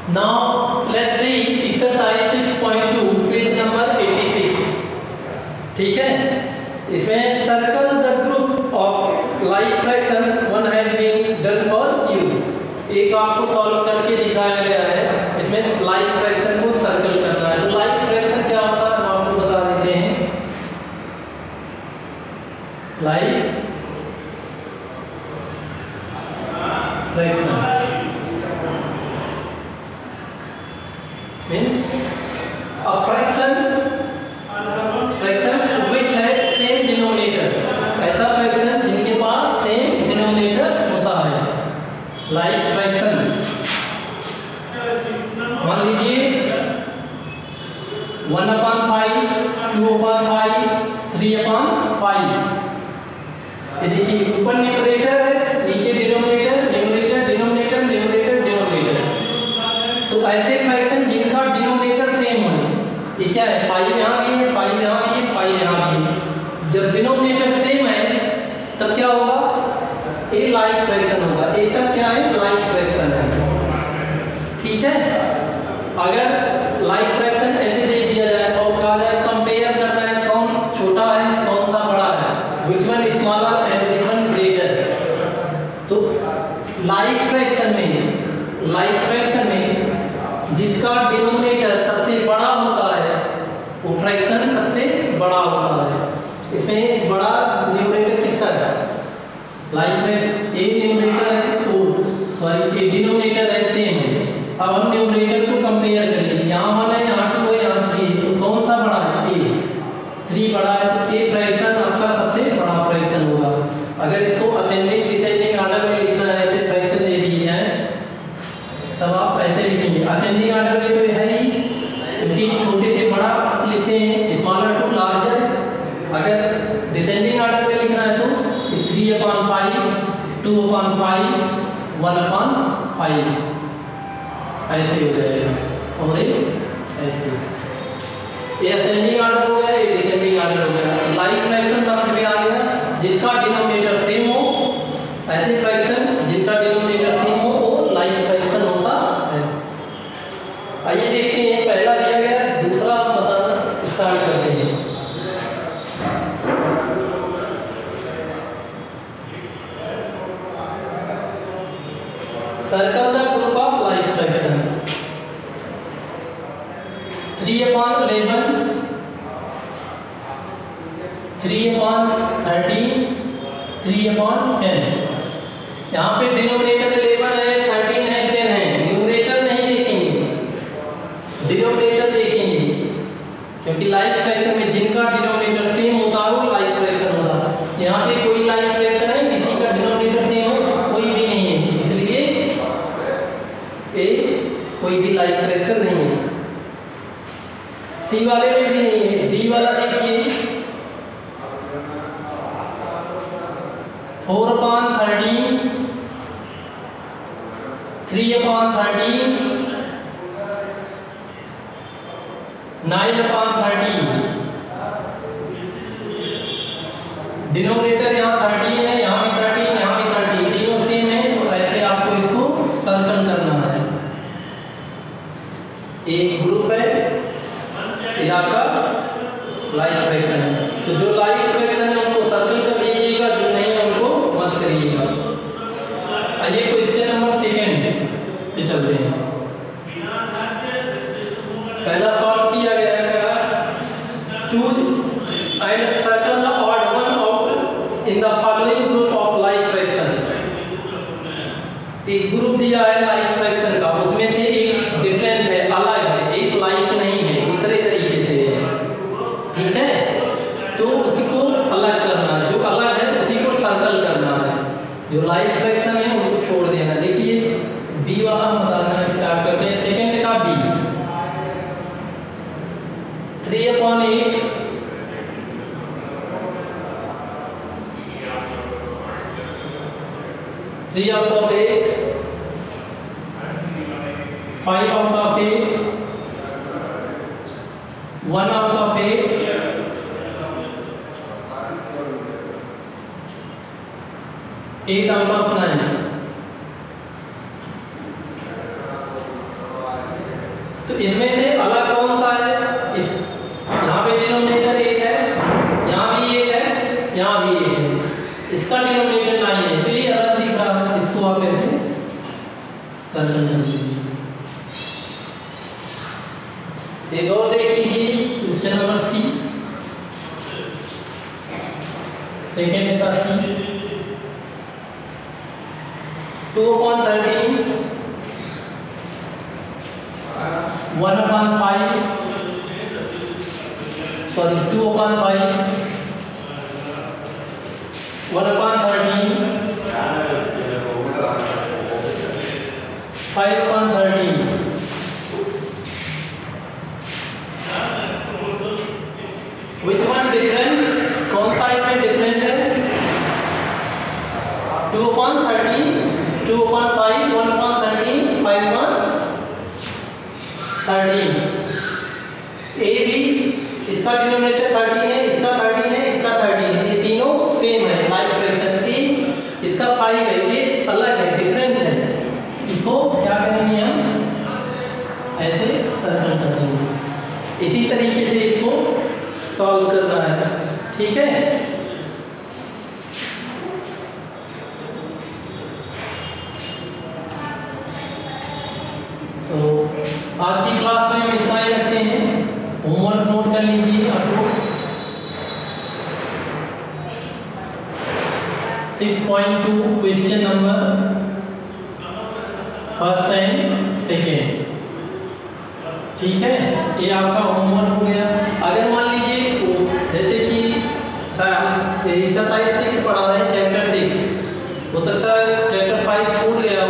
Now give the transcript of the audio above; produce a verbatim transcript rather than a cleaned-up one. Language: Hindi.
Now let's see exercise six point two page number eighty-six। ठीक है, इसमें circle the group of like fractions one has been done for you। एक आपको सॉल्व करके दिखाया गया है, इसमें like fraction को सर्कल करना है। तो like fraction क्या होता है हम आपको बता देते हैं। like fraction means a fraction fraction which has same denominator। ऐसा fraction जिनके पास same denominator होता है, like fraction। मान लीजिए one upon five, two upon five, three upon five। ये देखिए ऊपर न्यूमरेटर है, नीचे denominator, numerator denominator numerator denominator. तो ऐसे फ्रैक्शन जिनका डिनोमिनेटर सेम हो, ये क्या है, फाइव यहाँ भी है, फाइव यहाँ भी है, फाइव यहाँ भी है। जब डिनोमिनेटर सेम है तब क्या होगा, ए लाइक फ्रैक्शन होगा। ये सब क्या है, लाइक फ्रैक्शन है। ठीक है, अगर लाइक फ्रैक्शन ऐसे दे दिया जाए तो कहा जाए कंपेयर करना है कौन छोटा है कौन सा बड़ा है, which one is smaller and which one greater। तो लाइक फ्रैक्शन में लाइक फ्रैक्शन में जिसका डिनोमिनेटर सबसे बड़ा होता है वो फ्रैक्शन सबसे बड़ा होता है। इसमें बड़ा न्यूमरेटर किसका है, लाइक फ्रैक्शन ए न्यूमरेटर है तो सॉरी ए डिनोमिनेटर है सेम है। अब हम न्यूमरेटर को कंपेयर करेंगे, यहाँ वन है यहाँ टू है यहाँ थ्री, तो कौन सा बड़ा है, ए थ्री बड़ा है तो ए फ्रैक्शन आपका सबसे बड़ा फ्रैक्शन होगा। अगर इसको असेंडिंग डिसेंडिंग ऑर्डर में लिखना है, ऐसे फ्रैक्शन दे दिए जाए तब आप ऐसे लिखेंगे। असेंडिंग ऑर्डर में तो है ही, क्योंकि छोटे से बड़ा लिखते हैं, स्मॉलर टू लार्जर। अगर डिसेंडिंग ऑर्डर में लिखना है तो three upon five, two upon five, one upon five ऐसे हो जाएगा। और एक ऐसे, ये असेंडिंग ऑर्डर हो गया, ये डिसेंडिंग ऑर्डर हो गया। लाइक फ्रैक्शन समझ में आ गया, जिसका डिनोमिनेटर सेम हो, ऐसे फ्रैक्शन जिनका डिनोमिनेटर सेम हो वो लाइक फ्रैक्शन होता है। आइए देखते हैं, पहला दिया गया, दूसरा हम बताना स्टार्ट करते हैं। Circle the group of like fraction. Three upon eleven, three upon thirteen, three upon ten. यहाँ पे डिनोमिनेटर इलेवन है, थर्टीन है, टेन है। न्यूमरेटर नहीं देखेंगे, डिनोमिनेटर देखेंगे, क्योंकि लाइक फ्रैक्शन में जिनका डिनोमिनेटर सेम होता है वो लाइक फ्रैक्शन होता है। यहाँ पे कोई लाइक फ्रैक्शन है किसी का डिनोमिनेटर सेम हो, कोई भी नहीं है, इसलिए ए कोई भी लाइक फ्रैक्शन नहीं है। सी वाले में भी नहीं है। डी वाला देखिए, four upon thirteen, three upon thirteen, nine upon thirteen. Denominator यहाँ थर्टीन है, यहाँ भी थर्टीन, यहाँ भी थर्टीन, तीनों सेम है। तो ऐसे आपको इसको सर्कल करना है। एक ग्रुप है, ये आपका लाइक फ्रैक्शन है। तो जो लाइक फ्रैक्शन है उनको सर्कल कर दीजिएगा, जो नहीं है उनको मत करिएगा। आइए क्वेश्चन नंबर सेकेंड पे चलते हैं। पहला सॉल्व किया गया है, क्या, choose and circle the odd one out in the following group of like fraction. एक ग्रुप दिया है लाइक फ्रैक्शन का, उसमें से एक डिफरेंट है, अलग है, एक लाइक नहीं है, दूसरे तरीके से है। ठीक है, तो उसी को अलग करना है, जो अलग है उसी को सर्कल करना है, जो लाइक फ्रैक्शन है उनको छोड़ देना। देखिए बी वाला हम बताना स्टार्ट करते हैं। सेकंड का B, three upon eight, three out of eight, five out of eight, one out of eight, eight out of nine. तो इसमें से अलग कौन सा है? इस यहाँ पे डिनोमिनेटर एट है, यहाँ भी एट है, यहाँ भी एट है, इसका डिनोमिनेटर नाइन है, तो ये अलग दिख रहा है। इसको आप ऐसे सर्कल कर लीजिए। एक और देख लीजिए क्वेश्चन नंबर सी, सेकेंड का C, two upon thirteen, one upon five, sorry two upon five, one upon thirteen, five upon thirteen. Which one different? कौन सा इसमें डिफरेंट है? Two upon thirteen, two upon five, one upon thirteen, five upon thirteen. A भी इसका डिनोमिनेटर थर्टीन है, इसका थर्टीन है, इसका थर्टीन है, ये तीनों सेम है, लाइक फ्रैक्शन। ए इसका फाइव है, ये अलग है, डिफरेंट है, इसको क्या करेंगे हम? ऐसे सर्कल कर देंगे। इसी तरीके से इसको सॉल्व करना है, ठीक है। तो आज की क्लास में हम इतना ही रखते हैं। होमवर्क नोट कर लीजिए आप लोग। Six point two question number first and second, ठीक है, ये आपका होमवर्क हो गया। अगर मान लीजिए जैसे कि एक्सरसाइज सिक्स पढ़ा रहे हैं, चैप्टर सिक्स, हो सकता है चैप्टर फाइव छूट गया